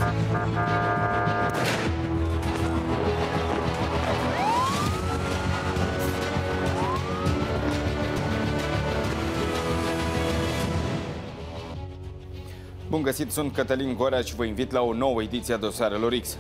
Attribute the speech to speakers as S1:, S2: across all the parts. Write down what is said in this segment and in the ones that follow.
S1: Bun găsit, sunt Cătălin Gorea și vă invit la o nouă ediție a Dosarelor X.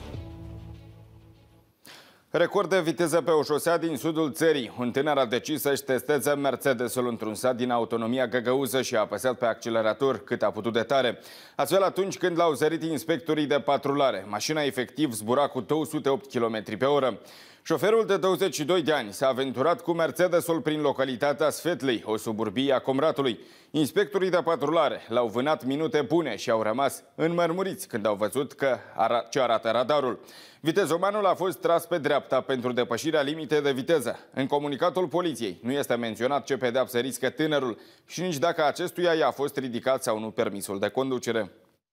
S1: Record de viteză pe o șosea din sudul țării. Un tânăr a decis să-și testeze Mercedesul într-un sat din autonomia găgăuză și a apăsat pe accelerator cât a putut de tare. Astfel, atunci când l-au zărit inspectorii de patrulare, mașina efectiv zbura cu 208 km pe oră. Șoferul de 22 de ani s-a aventurat cu Mercedesul prin localitatea Sfetlei, o suburbie a Comratului. Inspectorii de patrulare l-au vânat minute bune și au rămas înmărmuriți când au văzut ce arată radarul. Vitezomanul a fost tras pe dreapta pentru depășirea limitei de viteză. În comunicatul poliției nu este menționat ce pedeapsă riscă tânărul și nici dacă acestuia i-a fost ridicat sau nu permisul de conducere.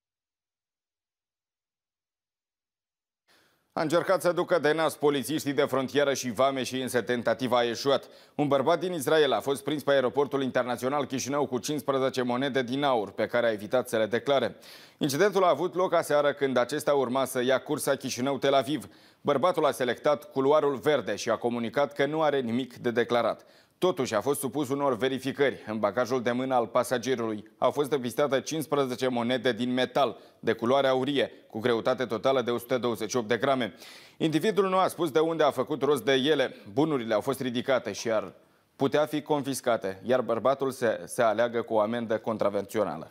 S1: A încercat să ducă de nas polițiștii de frontieră și vameșii, însă tentativa a eșuat. Un bărbat din Israel a fost prins pe aeroportul internațional Chișinău cu 15 monede din aur, pe care a evitat să le declare. Incidentul a avut loc aseară când acesta urma să ia cursa Chișinău-Tel Aviv. Bărbatul a selectat culoarul verde și a comunicat că nu are nimic de declarat. Totuși a fost supus unor verificări. În bagajul de mână al pasagerului au fost depistate 15 monede din metal de culoare aurie, cu greutate totală de 128 de grame. Individul nu a spus de unde a făcut rost de ele. Bunurile au fost ridicate și ar putea fi confiscate, iar bărbatul se aleagă cu o amendă contravențională.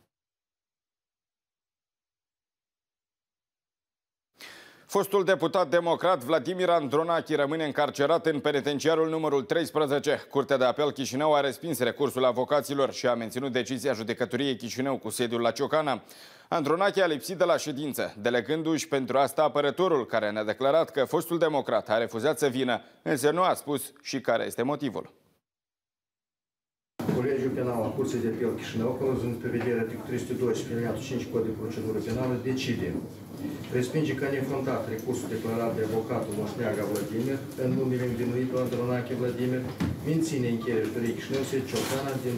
S1: Fostul deputat democrat Vladimir Andronache rămâne încarcerat în penitenciarul numărul 13. Curtea de apel Chișinău a respins recursul avocaților și a menținut decizia judecătoriei Chișinău cu sediul la Ciocana. Andronache a lipsit de la ședință, delegându-și pentru asta apărătorul, care ne-a declarat că fostul democrat a refuzat să vină, însă nu a spus și care este motivul.
S2: Colegiul Penal al Curții de Apel Chișinău, conținând prevederea articolul 312 alineatul 5 Cod de Procedură Penală, decide: respinge ca nefrontat recursul declarat de avocatul Moșneaga Vladimir în numele învinuitului Andronache Vladimir, menține încheierea judecătoriei Chișinău sediul Ciocana din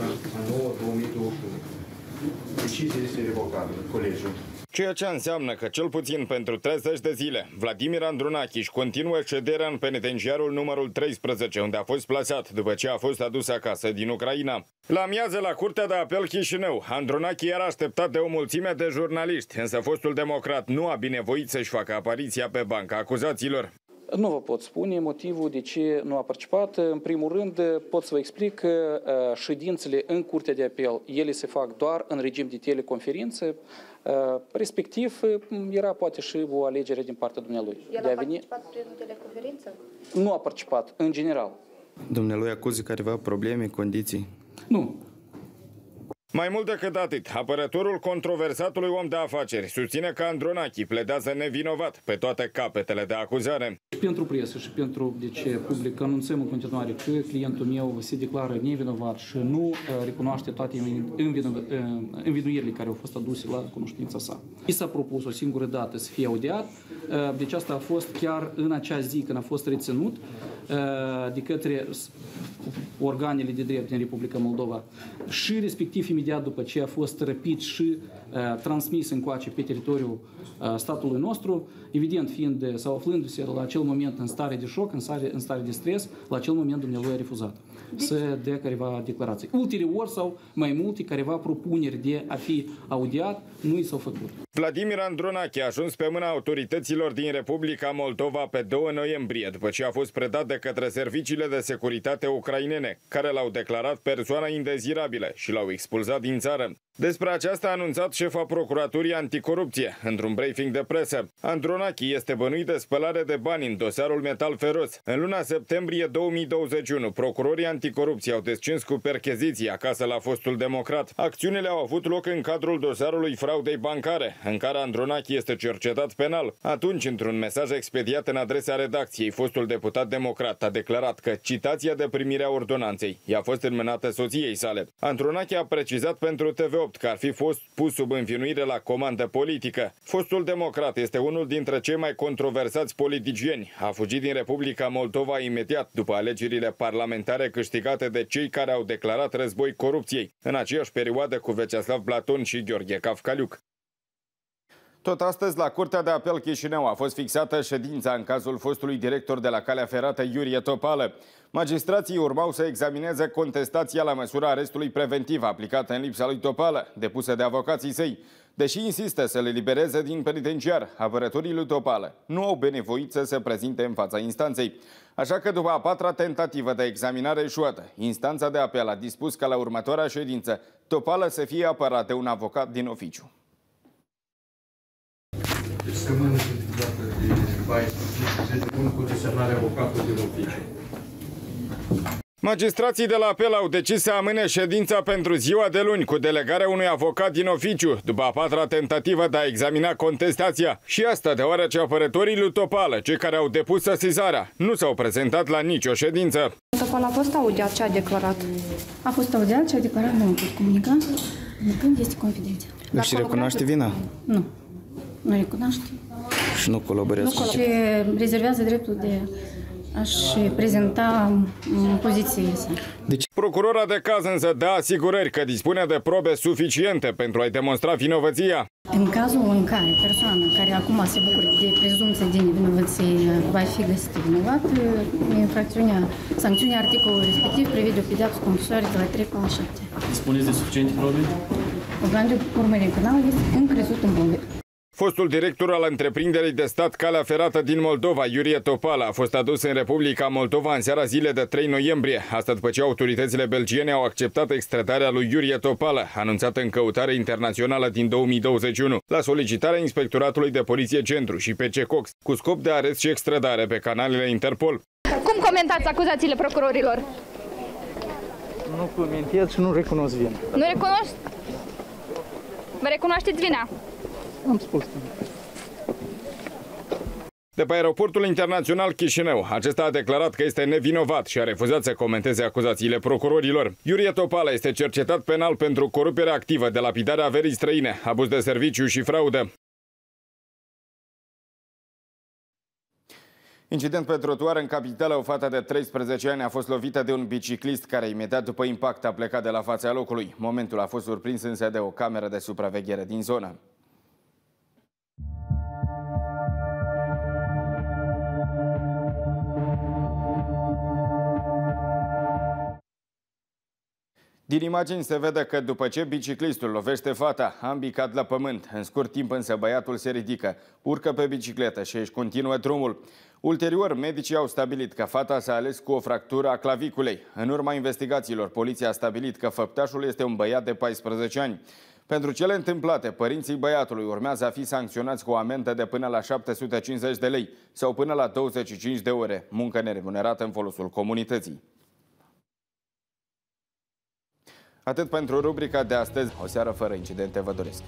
S2: 21/9/2021. Decizia este revocată. Colegiul.
S1: Ceea ce înseamnă că, cel puțin pentru 30 de zile, Vladimir Andronache își continuă șederea în penitenciarul numărul 13, unde a fost plasat după ce a fost adus acasă din Ucraina. La amiază, la Curtea de Apel Chișinău, Andronache era așteptat de o mulțime de jurnaliști, însă fostul democrat nu a binevoit să-și facă apariția pe banca acuzaților.
S3: Nu vă pot spune motivul de ce nu a participat. În primul rând, pot să vă explic că ședințele în Curtea de Apel, ele se fac doar în regim de teleconferință, respectiv era poate și o alegere din partea dumnealui.
S4: El a participat prin teleconferință?
S3: Nu a participat, în general.
S5: Dumnealui acuză careva probleme, condiții?
S3: Nu.
S1: Mai mult decât atât, apărătorul controversatului om de afaceri susține că Andronache pledează nevinovat pe toate capetele de acuzare.
S3: Pentru presă și pentru public anunțăm în continuare că clientul meu se declară nevinovat și nu recunoaște toate învinuirile care au fost aduse la cunoștința sa. I s-a propus o singură dată să fie audiat, deci asta a fost chiar în acea zi când a fost reținut de către organele de drept din Republica Moldova și respectiv imediat după ce a fost răpit și transmis încoace pe teritoriul statului nostru, evident fiind sau aflându-se la acel moment în stare de șoc, în stare de stres, la acel moment dumnealui a refuzat să dea careva declarații. Ulterior sau mai multe careva propuneri de a fi audiat nu i s-au făcut.
S1: Vladimir Andronache a ajuns pe mâna autorităților din Republica Moldova pe 2 noiembrie, după ce a fost predat de către serviciile de securitate ucrainene, care l-au declarat persoană indezirabilă și l-au expulzat din țară. Despre aceasta a anunțat șefa Procuraturii Anticorupție într-un briefing de presă. Andronache este bănuit de spălare de bani în dosarul Metal Feroz. În luna septembrie 2021, procurorii anticorupție au descins cu percheziții acasă la fostul democrat. Acțiunile au avut loc în cadrul dosarului fraudei bancare, în care Andronache este cercetat penal. Atunci, într-un mesaj expediat în adresa redacției, fostul deputat democrat a declarat că citația de primire a ordonanței i-a fost înmânată soției sale. Andronache a precizat pentru TV8 că ar fi fost pus sub învinuire la comandă politică. Fostul democrat este unul dintre cei mai controversați politicieni. A fugit din Republica Moldova imediat după alegerile parlamentare câștigate de cei care au declarat război corupției, în aceeași perioadă cu Veceslav Platon și Gheorghe Cafcaliuc. Tot astăzi, la Curtea de Apel Chișinău a fost fixată ședința în cazul fostului director de la Calea Ferată, Iurie Topală. Magistrații urmau să examineze contestația la măsura arestului preventiv aplicată în lipsa lui Topală, depusă de avocații săi. Deși insistă să le libereze din penitenciar, apărătorii lui Topală nu au benevoit să se prezinte în fața instanței. Așa că, după a patra tentativă de examinare eșuată, instanța de apel a dispus ca la următoarea ședință Topală să fie apărat de un avocat din oficiu.
S2: Deci săptămână dată de 14 luni cu desemnarea avocatului din oficiu.
S1: Magistrații de la apel au decis să amâne ședința pentru ziua de luni cu delegarea unui avocat din oficiu, după a patra tentativă de a examina contestația. Și asta deoarece apărătorii lui Topală, cei care au depus sesizarea, nu s-au prezentat la nicio ședință.
S4: Topală a fost audiat, ce a declarat?
S6: A fost audiat, ce a declarat, nu pot comunica, când este confidențial.
S5: Și recunoaște vina?
S6: Nu. Nu recunoaște.
S5: Și nu colaborează?
S6: Nu și rezervează dreptul de a-și prezenta pozițiile sale.
S1: Deci, procurora de caz însă dă asigurări că dispune de probe suficiente pentru a-i demonstra vinovăția.
S6: În cazul în care persoana care acum se bucură de prezumție de nevinovăție va fi găsită vinovat, sancțiunea articolului respectiv prevede o pedeapsă cu închisoare de la 3 până la 7.
S7: Dispuneți de suficiente probe?
S6: Organul de urmărire penală este încrescut în bombe.
S1: Fostul director al întreprinderii de stat Calea Ferată din Moldova, Iurie Topală, a fost adus în Republica Moldova în seara zilei de 3 noiembrie. Asta după ce autoritățile belgiene au acceptat extradarea lui Iurie Topală, anunțată în căutare internațională din 2021, la solicitarea Inspectoratului de Poliție Centru și PC Cox, cu scop de arest și extradare pe canalele Interpol.
S4: Cum comentați acuzațiile procurorilor?
S8: Nu comentez și nu recunosc vina.
S4: Nu recunoști? Vă recunoașteți vina?
S8: Am spus.
S1: De pe aeroportul internațional Chișinău, acesta a declarat că este nevinovat și a refuzat să comenteze acuzațiile procurorilor. Iurie Topală este cercetat penal pentru corupere activă, delapidarea averii străine, abuz de serviciu și fraudă. Incident pe trotuar în capitală. O fată de 13 ani a fost lovită de un biciclist care imediat după impact a plecat de la fața locului. Momentul a fost surprins însă de o cameră de supraveghere din zonă. Din imagini se vede că după ce biciclistul lovește fata, ambii cad la pământ. În scurt timp însă băiatul se ridică, urcă pe bicicletă și își continuă drumul. Ulterior, medicii au stabilit că fata s-a ales cu o fractură a claviculei. În urma investigațiilor, poliția a stabilit că făptașul este un băiat de 14 ani. Pentru cele întâmplate, părinții băiatului urmează a fi sancționați cu o amendă de până la 750 de lei sau până la 25 de ore, muncă neremunerată în folosul comunității. Atât pentru rubrica de astăzi. O seară fără incidente vă doresc.